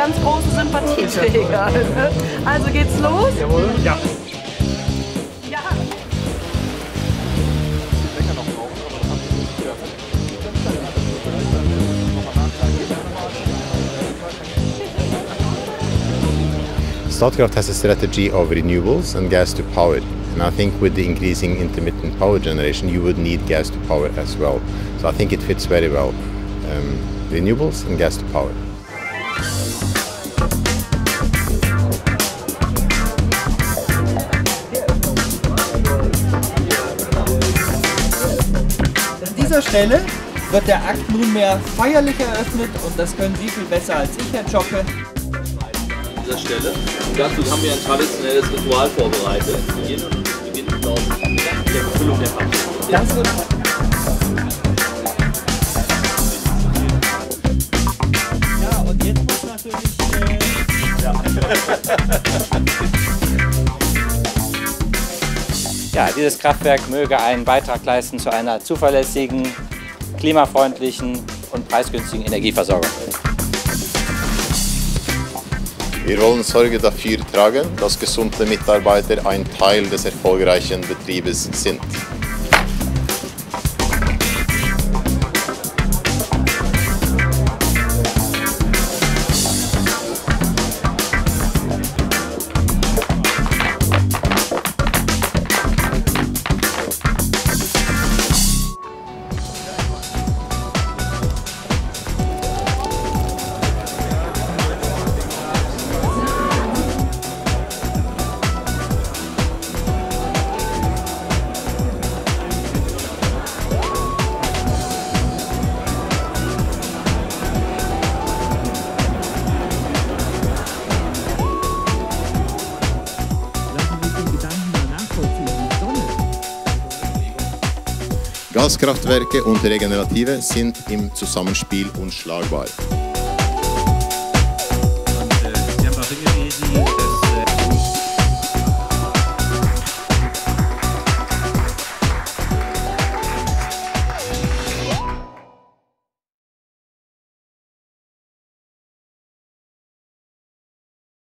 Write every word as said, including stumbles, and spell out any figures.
ganz große Sympathieträger. Also geht's los? Jawohl. Ja. Ja. Statkraft has a strategy of renewables and gas to power. And I think with the increasing intermittent power generation, you would need gas to power as well. So I think it fits very well. Um, renewables and gas to power. An dieser Stelle wird der Akt nunmehr feierlich eröffnet und das können Sie viel besser als ich, Herr Zschocke. An dieser Stelle. Und dazu haben wir ein traditionelles Ritual vorbereitet. Wir beginnen und beginnen mit der Befüllung der Pappe. Das wird ja, und jetzt muss natürlich äh ja. Ja, dieses Kraftwerk möge einen Beitrag leisten zu einer zuverlässigen, klimafreundlichen und preisgünstigen Energieversorgung. Wir wollen Sorge dafür tragen, dass gesunde Mitarbeiter ein Teil des erfolgreichen Betriebes sind. Gaskraftwerke und Regenerative sind im Zusammenspiel unschlagbar.